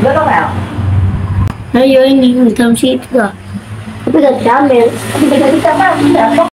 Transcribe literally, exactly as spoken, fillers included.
biết lúc nào. Nó vô anh đi thơm xịt rồi. Bây giờ chán mệt. Bây giờ đi chăm bác